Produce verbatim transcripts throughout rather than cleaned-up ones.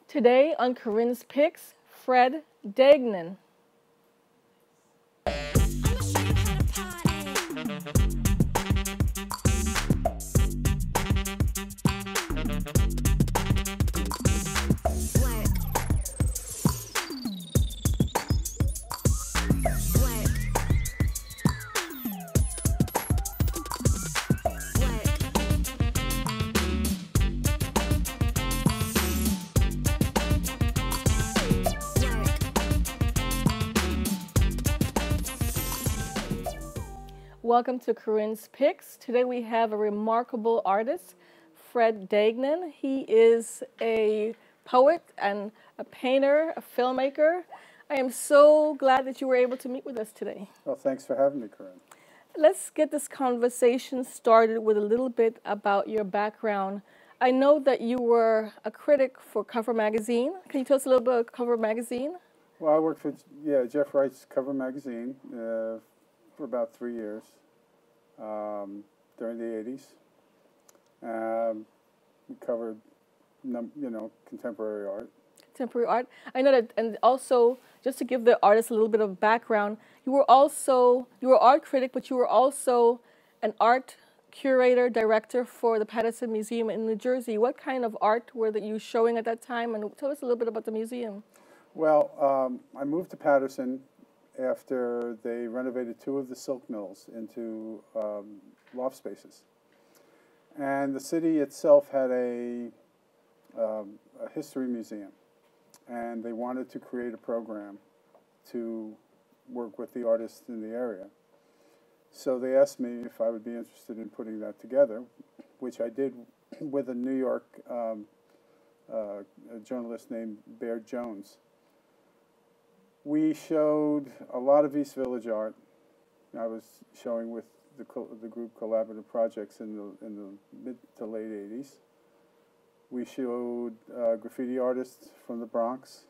Today on Corinne's Picks, Fred Duignan. Welcome to Corinne's Picks. Today we have a remarkable artist, Fred Duignan. He is a poet and a painter, a filmmaker. I am so glad that you were able to meet with us today. Well, thanks for having me, Corinne. Let's get this conversation started with a little bit about your background. I know that you were a critic for Cover Magazine. Can you tell us a little bit about Cover Magazine? Well, I worked for yeah Jeff Wright's Cover Magazine uh, for about three years um, during the eighties. Um, we covered, num you know, contemporary art. Contemporary art. I know that, and also just to give the artist a little bit of background, you were also you were art critic, but you were also an art curator, director for the Paterson Museum in New Jersey. What kind of art were that you showing at that time? And tell us a little bit about the museum. Well, um, I moved to Paterson after they renovated two of the silk mills into um, loft spaces. And the city itself had a, um, a history museum. And they wanted to create a program to work with the artists in the area. So they asked me if I would be interested in putting that together, which I did with a New York um, uh, a journalist named Bear Jones. We showed a lot of East Village art. I was showing with the, the group Collaborative Projects in the, in the mid to late eighties. We showed uh, graffiti artists from the Bronx.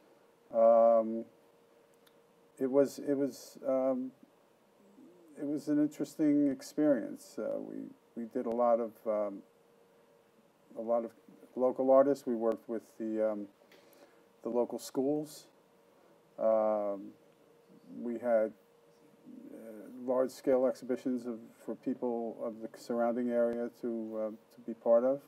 Um, it was it was um, it was an interesting experience. Uh, we we did a lot of um, a lot of local artists. We worked with the um, the local schools. Um, we had uh, large-scale exhibitions of, for people of the surrounding area to uh, to be part of.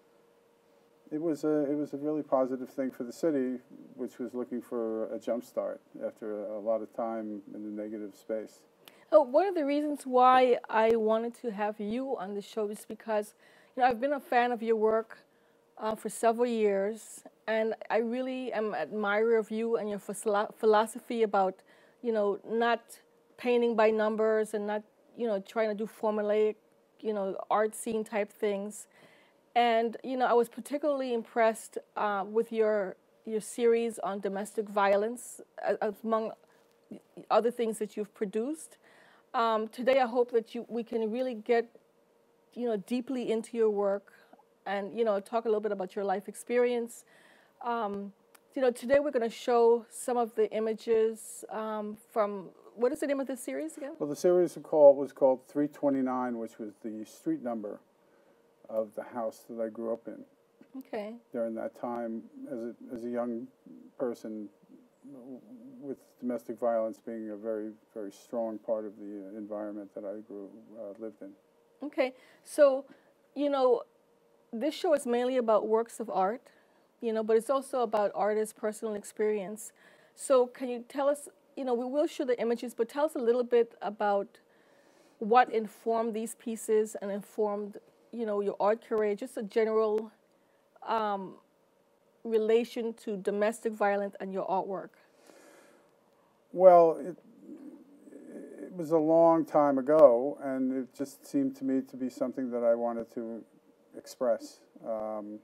It was a it was a really positive thing for the city, which was looking for a jump start after a, a lot of time in the negative space. Oh, one of the reasons why I wanted to have you on the show is because, you know, I've been a fan of your work uh, for several years, and I really am an admirer of you and your philosophy about, you know, not painting by numbers and not, you know, trying to do formulaic, you know, art scene type things. And, you know, I was particularly impressed uh, with your your series on domestic violence, uh, among other things that you've produced. Um, today, I hope that you we can really get, you know, deeply into your work, and you know, talk a little bit about your life experience. Um, you know, today we're going to show some of the images um, from, what is the name of this series again? Well, the series was called, was called three twenty-nine, which was the street number of the house that I grew up in. Okay. During that time, as a, as a young person, with domestic violence being a very, very strong part of the environment that I grew, uh, lived in. Okay. So, you know, this show is mainly about works of art, you know, but it's also about artists' personal experience. So can you tell us, you know, we will show the images, but tell us a little bit about what informed these pieces and informed, you know, your art career, just a general um, relation to domestic violence and your artwork. Well, it, it was a long time ago, and it just seemed to me to be something that I wanted to express. Um,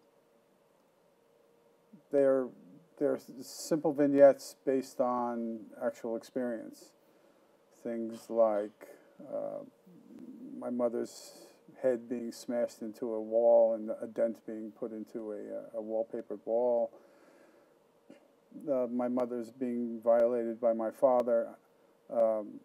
they're, they're simple vignettes based on actual experience. Things like uh, my mother's head being smashed into a wall and a dent being put into a, a wallpapered wall. Uh, my mother's being violated by my father. Um,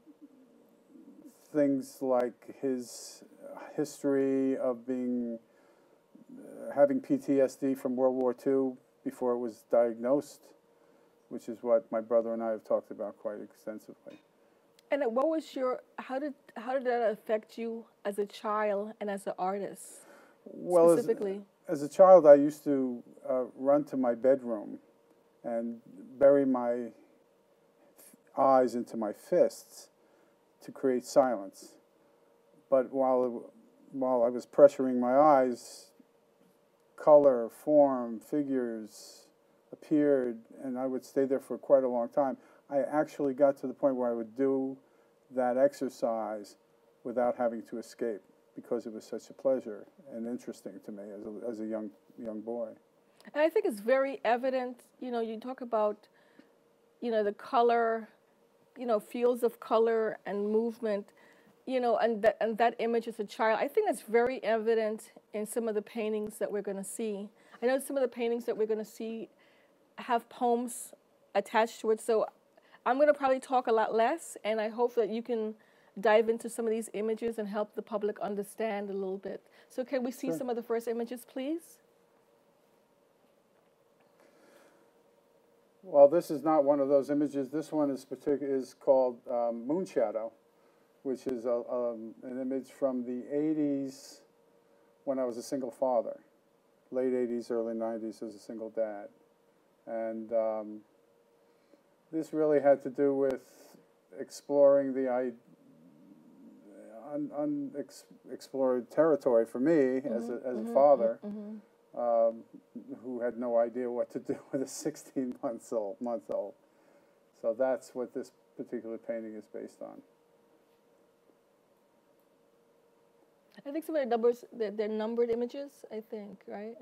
things like his history of being, uh, having P T S D from World War Two, before it was diagnosed, which is what my brother and I have talked about quite extensively. And what was your, how did, how did that affect you as a child and as an artist, well, specifically? As, as a child, I used to uh, run to my bedroom and bury my eyes into my fists to create silence. But while, while I was pressuring my eyes, color, form, figures appeared, and I would stay there for quite a long time. I actually got to the point where I would do that exercise without having to escape, because it was such a pleasure and interesting to me as a, as a young, young boy. And I think it's very evident, you know, you talk about, you know, the color, you know, fields of color and movement, you know, and that, and that image as a child, I think that's very evident in some of the paintings that we're going to see. I know some of the paintings that we're going to see have poems attached to it, so I'm going to probably talk a lot less, and I hope that you can dive into some of these images and help the public understand a little bit. So can we see Sure. some of the first images, please? Well, this is not one of those images. This one is particular is called um, Moon Shadow, which is a, um, an image from the eighties when I was a single father, late eighties, early nineties as a single dad. And um, this really had to do with exploring the I, un, unexplored territory for me mm-hmm, as a, as mm-hmm, a father. Mm-hmm. Um, who had no idea what to do with a sixteen month old, month old. So that's what this particular painting is based on. I think some of the numbers, they're, they're numbered images, I think, right?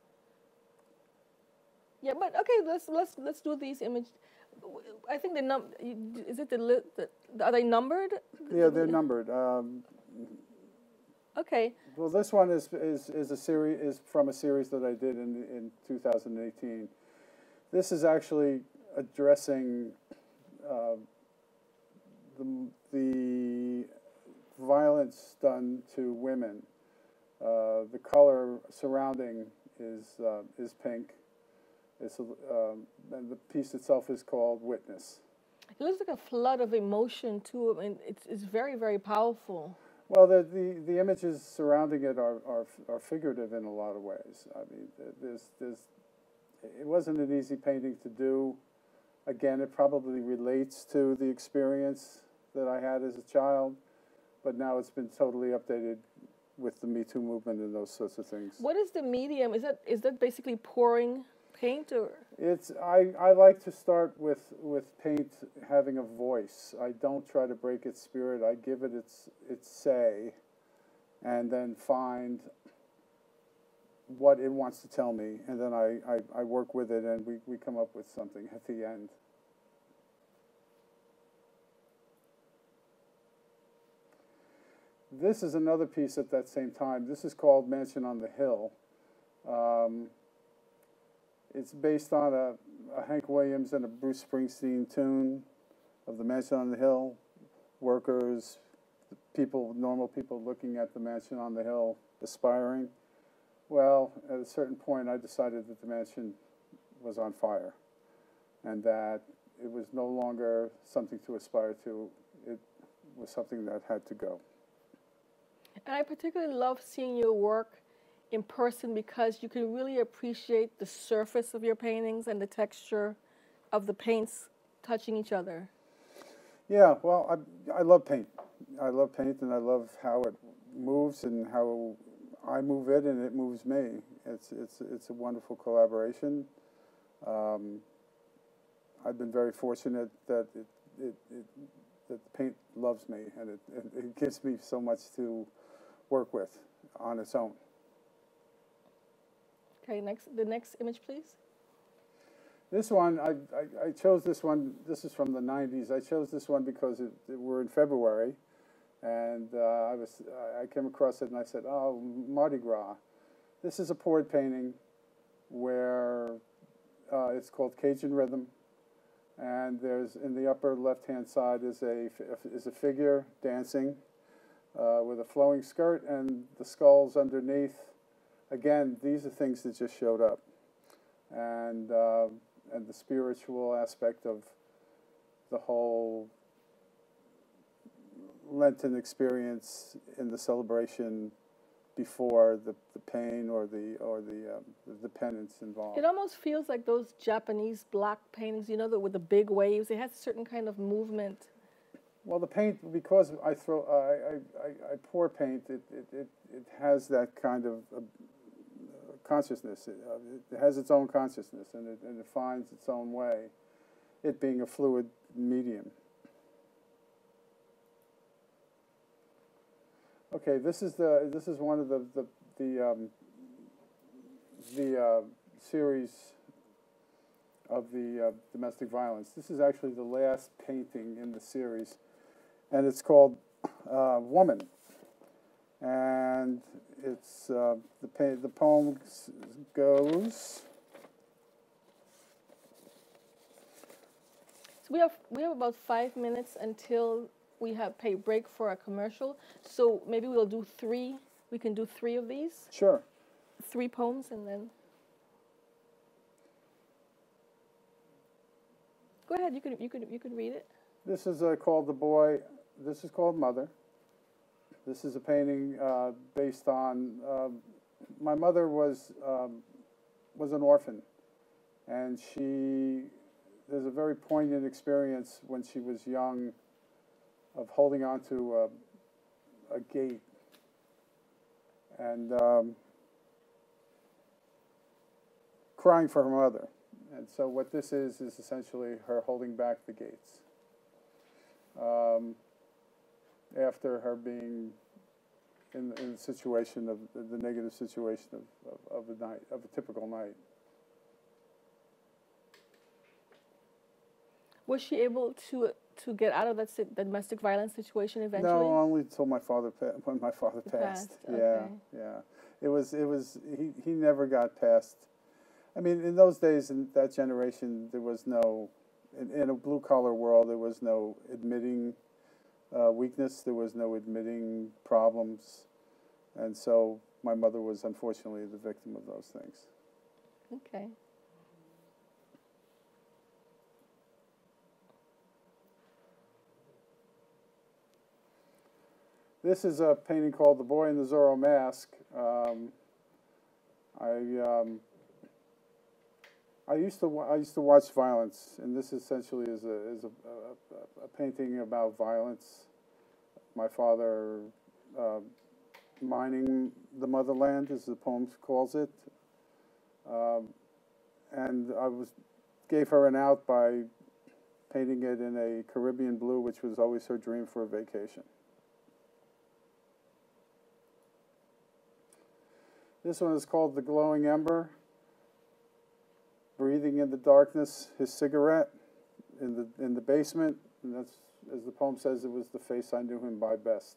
Yeah, but okay, let's let's let's do these images. I think the num is it the, the are they numbered? Yeah, they're numbered. Um, Okay. Well, this one is is is a series is from a series that I did in in two thousand eighteen. This is actually addressing uh, the the violence done to women. Uh, the color surrounding is uh, is pink. It's a, um, and the piece itself is called Witness. It looks like a flood of emotion too. I mean, it's it's very very powerful. Well, the, the, the images surrounding it are, are are figurative in a lot of ways. I mean, there's there's it wasn't an easy painting to do. Again, it probably relates to the experience that I had as a child, but now it's been totally updated with the Me Too movement and those sorts of things. What is the medium? Is that is that basically pouring paint or? It's I, I like to start with with paint having a voice. I don't try to break its spirit. I give it its its say, and then find what it wants to tell me, and then I, I, I work with it, and we, we come up with something at the end. This is another piece at that same time. This is called Mansion on the Hill. Um, It's based on a, a Hank Williams and a Bruce Springsteen tune of the Mansion on the Hill. Workers, people, normal people looking at the mansion on the hill, aspiring. Well, at a certain point, I decided that the mansion was on fire, and that it was no longer something to aspire to. It was something that had to go. And I particularly love seeing your work in person because you can really appreciate the surface of your paintings and the texture of the paints touching each other. Yeah, well, I, I love paint. I love paint, and I love how it moves and how I move it and it moves me. It's it's it's a wonderful collaboration. Um, I've been very fortunate that it, it, it that the paint loves me, and it, it, it gives me so much to work with on its own. Okay, next, the next image, please. This one, I, I, I chose this one, this is from the nineties. I chose this one because it, it, we're in February, and uh, I, was, I came across it and I said, oh, Mardi Gras. This is a poured painting where uh, it's called Cajun Rhythm, and there's, in the upper left-hand side is a, is a figure dancing uh, with a flowing skirt, and the skulls underneath. Again, these are things that just showed up. and uh, and the spiritual aspect of the whole Lenten experience in the celebration before the, the pain or the or the um, the penance involved. It almost feels like those Japanese block paintings, you know, the, with the big waves. It has a certain kind of movement. Well, the paint, because I throw, uh, I, I, I pour paint, it, it, it, it has that kind of uh, consciousness. It, uh, it has its own consciousness, and it, and it finds its own way, it being a fluid medium. Okay, this is the this is one of the the the, um, the uh, series of the uh, domestic violence. This is actually the last painting in the series, and it's called uh, Woman. And it's uh, the pa the poem goes. So we have we have about five minutes until we have pay break for a commercial. So maybe we'll do three. We can do three of these. Sure. Three poems, and then. Go ahead. You could you could you could read it. This is uh, called The Boy. This is called Mother. This is a painting uh, based on. Uh, my mother was um, was an orphan, and she. There's a very poignant experience when she was young, of holding on to a, a gate, and um, crying for her mother. And so what this is is essentially her holding back the gates. Um, after her being in, in the situation of the, the negative situation of, of, of a night, of a typical night. Was she able to to get out of that, si that domestic violence situation eventually? No, only until my father pa when my father He passed. passed. Yeah, Okay. yeah. It was it was he he never got past. I mean, in those days, in that generation, there was no, in, in a blue collar world, there was no admitting uh, weakness. There was no admitting problems, and so my mother was unfortunately the victim of those things. Okay. This is a painting called "The Boy in the Zorro Mask." Um, I um, I used to I used to watch violence, and this essentially is a is a, a, a painting about violence. My father uh, mining the motherland, as the poem calls it, um, and I was gave her an out by painting it in a Caribbean blue, which was always her dream for a vacation. This one is called "The Glowing Ember." Breathing in the darkness, his cigarette in the in the basement, and that's, as the poem says, it was the face I knew him by best.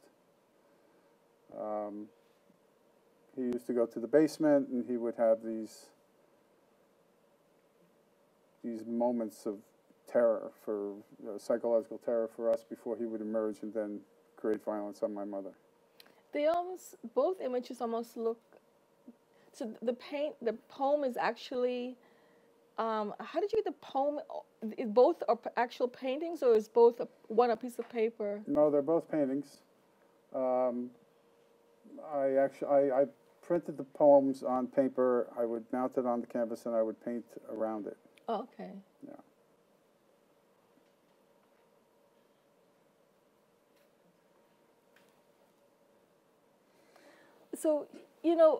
Um, he used to go to the basement, and he would have these these moments of terror, for uh, psychological terror for us, before he would emerge and then create violence on my mother. They almost, both images almost look. So the paint, the poem is actually. Um, how did you get the poem? Is both are actual paintings, or is both a, one a piece of paper? No, they're both paintings. Um, I actually I, I printed the poems on paper. I would mount it on the canvas, and I would paint around it. Oh, okay. Yeah. So, you know,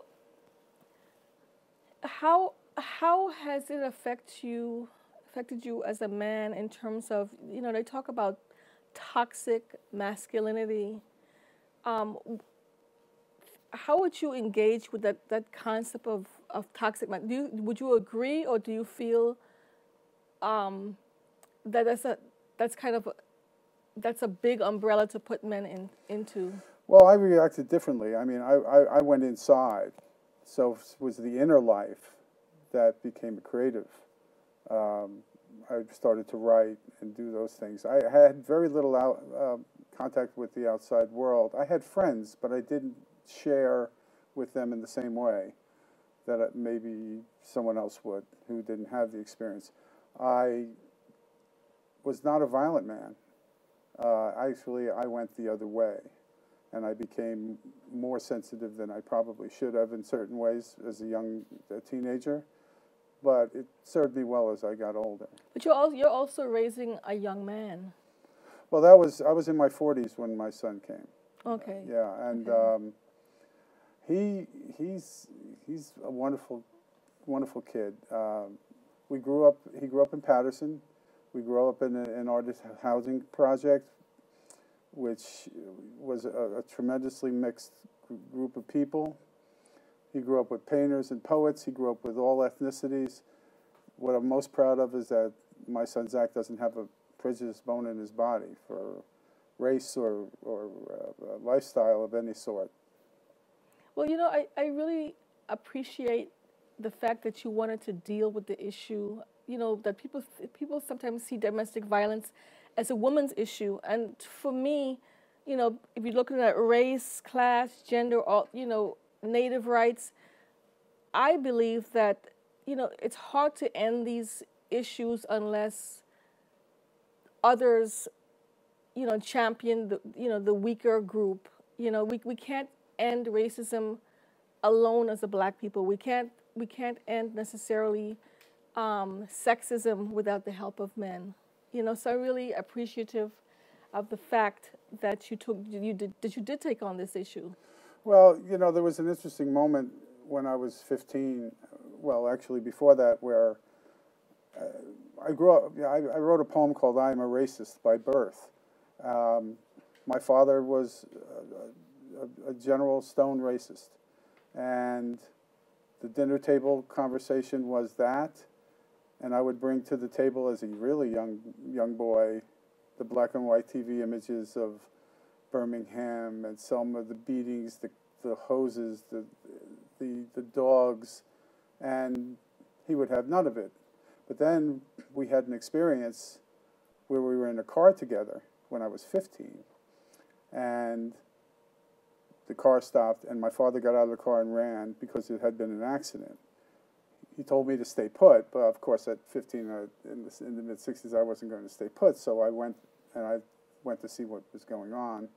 how how has it affect you affected you as a man in terms of, you know, they talk about toxic masculinity. Um, how would you engage with that, that concept of, of toxic? Do you, would you agree, or do you feel um, that that's a that's kind of a, that's a big umbrella to put men in into? Well, I reacted differently. I mean, I, I, I went inside, so it was the inner life that became creative. Um, I started to write and do those things. I had very little out, uh, contact with the outside world. I had friends, but I didn't share with them in the same way. that maybe someone else would who didn't have the experience. I was not a violent man. Uh, actually, I went the other way, and I became more sensitive than I probably should have in certain ways as a young a teenager, but it served me well as I got older. But you're also, you're also raising a young man. Well, that was, I was in my forties when my son came. Okay. Uh, yeah, and okay. um, he he's he's a wonderful, wonderful kid. Um, we grew up. He grew up in Paterson. We grew up in a, an artist housing project, which was a, a tremendously mixed group of people. He grew up with painters and poets. He grew up with all ethnicities. What I'm most proud of is that my son Zach doesn't have a prejudiced bone in his body for race or, or uh, lifestyle of any sort. Well, you know, I, I really appreciate the fact that you wanted to deal with the issue. You know, that people people sometimes see domestic violence as a woman's issue. And for me, you know, if you're looking at race, class, gender, all, you know, Native rights, I believe that, you know, it's hard to end these issues unless others, you know, champion the, you know, the weaker group. You know, we we can't end racism alone as a black people. We can't we can't end necessarily um, sexism without the help of men. You know, so I'm really appreciative of the fact that you took you did that you did take on this issue. Well, you know, there was an interesting moment when I was fifteen. Well, actually, before that, where uh, I grew up. I, I wrote a poem called "I Am a Racist" by birth. Um, my father was a, a, a general stone racist, and the dinner table conversation was that. And I would bring to the table as a really young young boy the black and white T V images of Birmingham and Selma, the beatings, the, the hoses, the, the, the dogs, and he would have none of it. But then we had an experience where we were in a car together when I was fifteen, and the car stopped, and my father got out of the car and ran because it had been an accident. He told me to stay put, but of course at fifteen, uh, in the, in the mid sixties, I wasn't going to stay put, so I went and I went to see what was going on.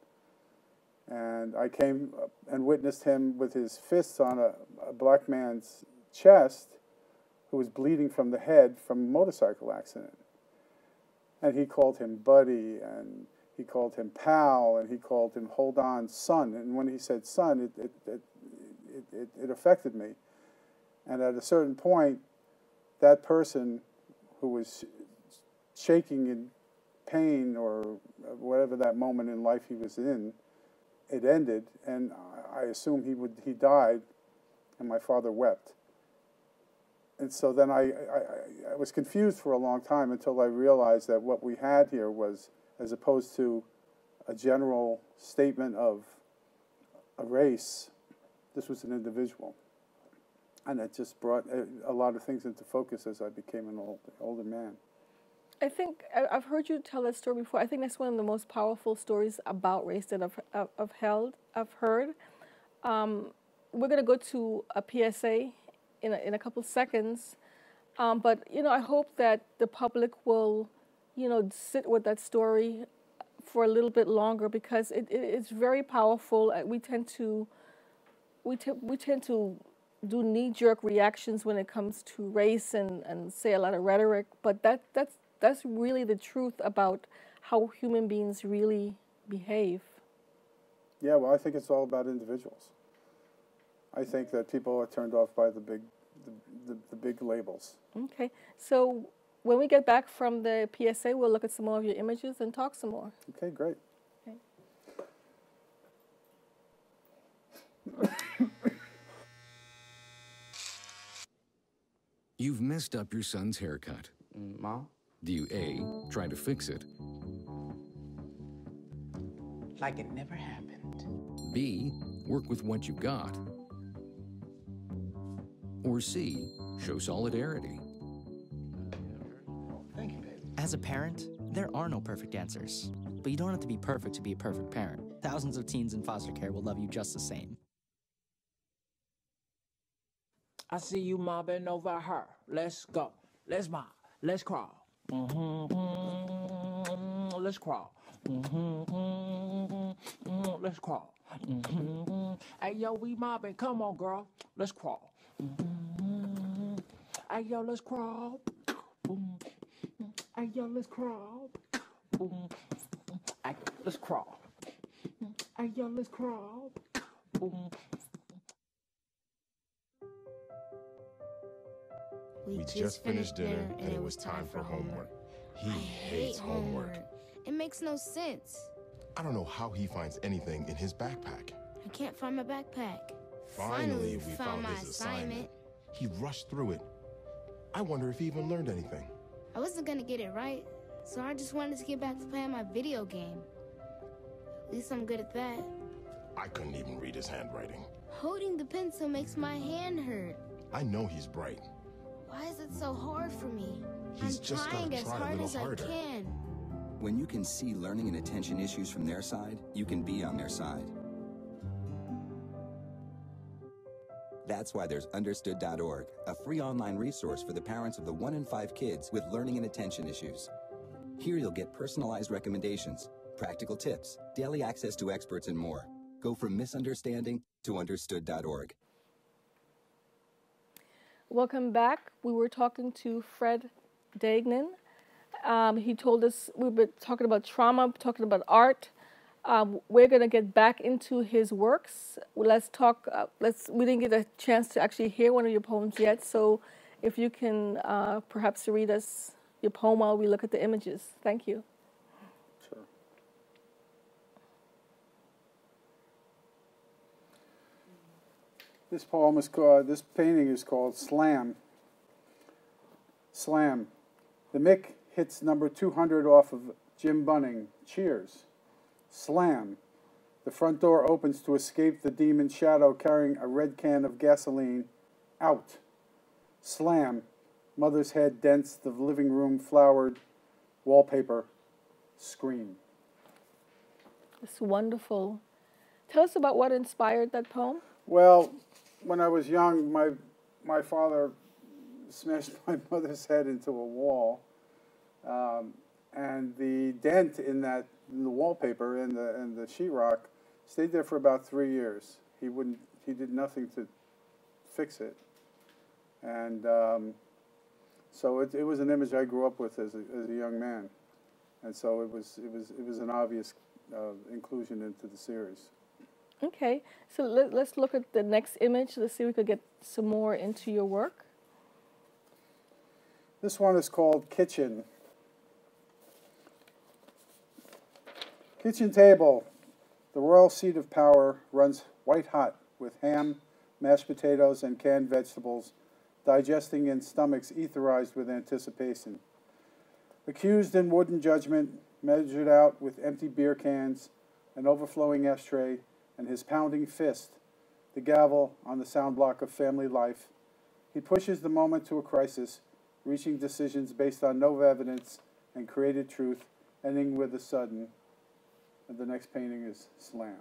And I came and witnessed him with his fists on a, a black man's chest who was bleeding from the head from a motorcycle accident. And he called him buddy, and he called him pal, and he called him hold on, son. And when he said son, it, it, it, it, it, it affected me. And at a certain point, that person who was shaking in pain or whatever that moment in life he was in, it ended, and I assume he would he died, and my father wept. And so then I, I, I was confused for a long time until I realized that what we had here was, as opposed to a general statement of a race, this was an individual. And it just brought a lot of things into focus as I became an old, older man. I think I've heard you tell that story before. I think that's one of the most powerful stories about race that I've, I've held, I've heard. Um, we're going to go to a P S A in a, in a couple seconds. Um, but, you know, I hope that the public will, you know, sit with that story for a little bit longer because it, it, it's very powerful. We tend to, we, t we tend to do knee-jerk reactions when it comes to race and, and say a lot of rhetoric, but that that's that's really the truth about how human beings really behave. Yeah, well, I think it's all about individuals. I think that people are turned off by the big the, the, the big labels. Okay, so when we get back from the P S A, we'll look at some more of your images and talk some more. Okay, great. Okay. You've messed up your son's haircut. Mm, Mom? Do you A, try to fix it? Like it never happened. B, work with what you got? Or C, show solidarity? Thank you, baby. As a parent, there are no perfect answers. But you don't have to be perfect to be a perfect parent. Thousands of teens in foster care will love you just the same. I see you mobbing over her. Let's go. Let's mob. Let's crawl. Mm-hmm. Let's crawl. Mm-hmm. Let's crawl. Mm-hmm. Hey, yo, we mobbing. Come on, girl. Let's crawl. Mm-hmm. Hey, yo, let's crawl. Boom. Hey, yo, let's crawl. Boom. Hey, let's crawl. Hey, yo, let's crawl. Boom. We just finished dinner and it was time for homework. He hates homework. It makes no sense. I don't know how he finds anything in his backpack. I can't find my backpack. Finally, we found his assignment. He rushed through it. I wonder if he even learned anything. I wasn't gonna get it right, so I just wanted to get back to playing my video game. At least I'm good at that. I couldn't even read his handwriting. Holding the pencil makes my hand hurt. I know he's bright. Why is it so hard for me? He's I'm just trying gotta as try a hard little as harder. I can. When you can see learning and attention issues from their side, you can be on their side. That's why there's understood dot org, a free online resource for the parents of the one in five kids with learning and attention issues. Here you'll get personalized recommendations, practical tips, daily access to experts, and more. Go from misunderstanding to understood dot org. Welcome back. We were talking to Fred Duignan. Um, he told us we were talking about trauma, talking about art. Um, we're going to get back into his works. Let's talk. Uh, let's. We didn't get a chance to actually hear one of your poems yet. So, if you can uh, perhaps read us your poem while we look at the images. Thank you. Sure. This poem is called, this painting is called Slam. Slam. The Mick hits number two hundred off of Jim Bunning. Cheers. Slam. The front door opens to escape the demon shadow carrying a red can of gasoline. Out. Slam. Mother's head dents the living room flowered wallpaper. Scream. It's wonderful. Tell us about what inspired that poem. Well, when I was young, my my father smashed my mother's head into a wall, um, and the dent in that in the wallpaper and the and the sheetrock stayed there for about three years. He wouldn't. He did nothing to fix it, and um, so it, it was an image I grew up with as a, as a young man, and so it was it was it was an obvious uh, inclusion into the series. Okay, so let, let's look at the next image. Let's see if we could get some more into your work. This one is called Kitchen. Kitchen table. The royal seat of power runs white hot with ham, mashed potatoes, and canned vegetables, digesting in stomachs etherized with anticipation. Accused in wooden judgment, measured out with empty beer cans, an overflowing ashtray, and his pounding fist, the gavel on the sound block of family life. He pushes the moment to a crisis, reaching decisions based on no evidence and created truth, ending with a sudden. And the next painting is Slam.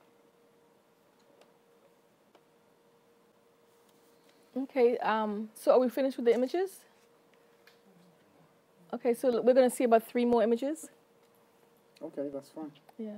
Okay, um, so are we finished with the images? Okay, so we're going to see about three more images. Okay, that's fine. Yeah.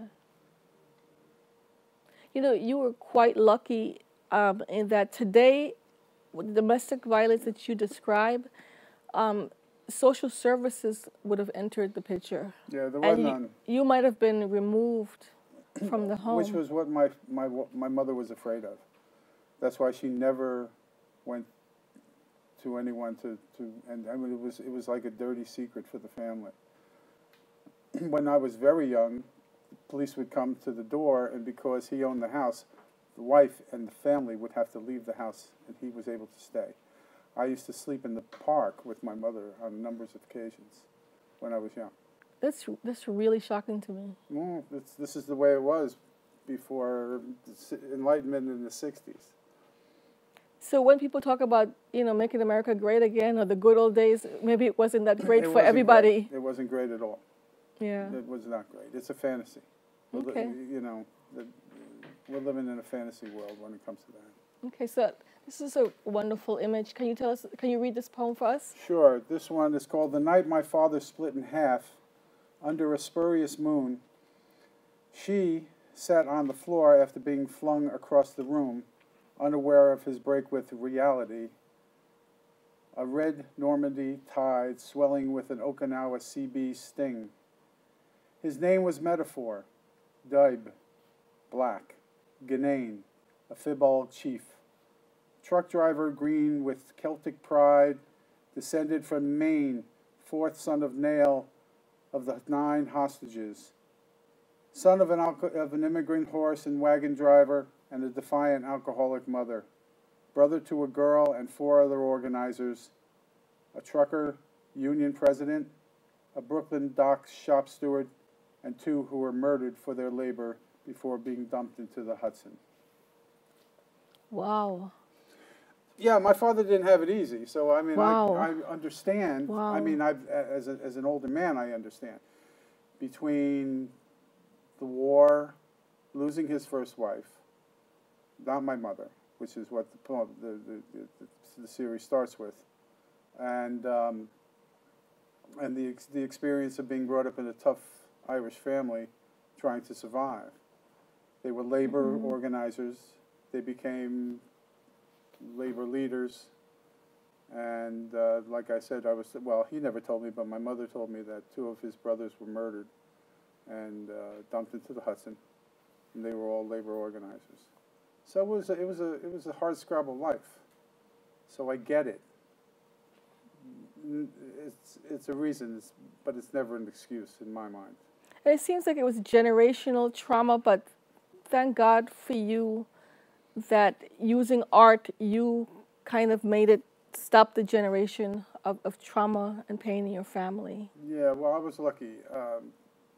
You know, you were quite lucky um, in that today, with the domestic violence that you describe, um, social services would have entered the picture. Yeah, there was and none. You, you might have been removed from the home. Which was what my, my, my mother was afraid of. That's why she never went to anyone to, to and I mean, it was, it was like a dirty secret for the family. When I was very young, police would come to the door, and because he owned the house, the wife and the family would have to leave the house, and he was able to stay. I used to sleep in the park with my mother on numbers of occasions when I was young. That's, that's really shocking to me. Well, it's, this is the way it was before the Enlightenment in the sixties. So when people talk about, you know, making America great again or the good old days, maybe it wasn't that great It for wasn't everybody. great. It wasn't great at all. Yeah. It was not great. It's a fantasy. We're li- Okay. You know, the, we're living in a fantasy world when it comes to that. Okay, so This is a wonderful image. Can you tell us, can you read this poem for us? Sure. This one is called The Night My Father Split in Half. Under a spurious moon, she sat on the floor after being flung across the room, unaware of his break with reality. A red Normandy tide swelling with an Okinawa sea bee sting. His name was Metaphor, Daib, black, Ghanaian, a Fibal chief. Truck driver green with Celtic pride, descended from Maine, fourth son of Nail of the nine hostages. Son of an, of an immigrant horse and wagon driver and a defiant alcoholic mother. Brother to a girl and four other organizers. A trucker, union president, a Brooklyn docks shop steward, and two who were murdered for their labor before being dumped into the Hudson. Wow. Yeah, my father didn't have it easy, so I mean, Wow. I, I understand. Wow. I mean, I've, as, a, as an older man, I understand. Between the war, losing his first wife, not my mother, which is what the poem, the, the, the, the series starts with, and um, and the ex the experience of being brought up in a tough Irish family, trying to survive. They were labor mm-hmm. organizers. They became labor leaders, and uh, like I said, I was well. He never told me, but my mother told me that two of his brothers were murdered and uh, dumped into the Hudson, and they were all labor organizers. So it was a, it was a it was a hard scrabble life. So I get it. It's it's a reason, it's, but it's never an excuse in my mind. It seems like it was generational trauma, but thank God for you that using art, you kind of made it stop the generation of, of trauma and pain in your family. Yeah, well, I was lucky. Um,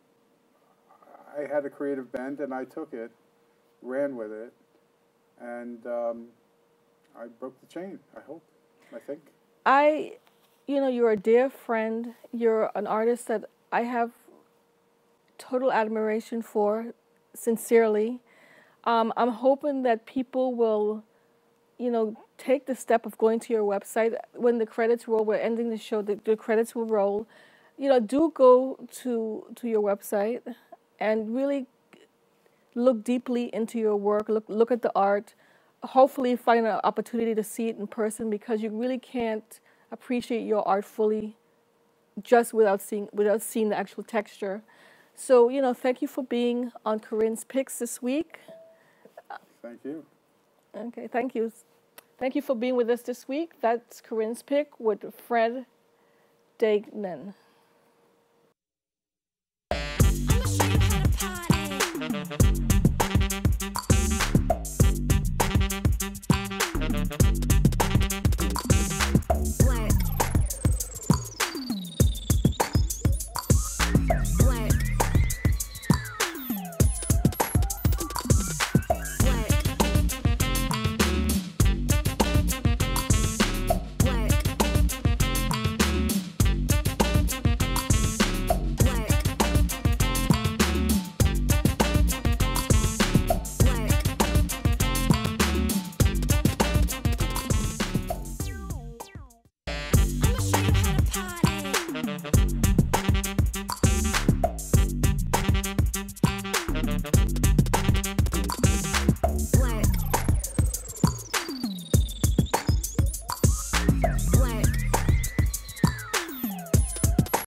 I had a creative bend, and I took it, ran with it, and um, I broke the chain, I hope, I think. I, you know, you're a dear friend. You're an artist that I have total admiration for, sincerely. Um, I'm hoping that people will, you know, take the step of going to your website. When the credits roll, we're ending the show, the, the credits will roll. You know, do go to, to your website and really look deeply into your work, look, look at the art, hopefully find an opportunity to see it in person, because you really can't appreciate your art fully just without seeing, without seeing the actual texture. So, you know, thank you for being on Corinne's Picks this week. Thank you. Okay, thank you. Thank you for being with us this week. That's Corinne's Pick with Fred Duignan. I'm